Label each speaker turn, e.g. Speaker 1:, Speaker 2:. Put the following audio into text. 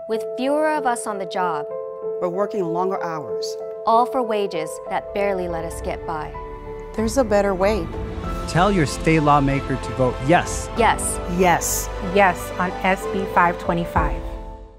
Speaker 1: With fewer of us on the job.
Speaker 2: We're working longer hours.
Speaker 1: All for wages that barely let us get by.
Speaker 3: There's a better way.
Speaker 4: Tell your state lawmaker to vote yes.
Speaker 1: Yes.
Speaker 2: Yes.
Speaker 5: Yes on SB 525.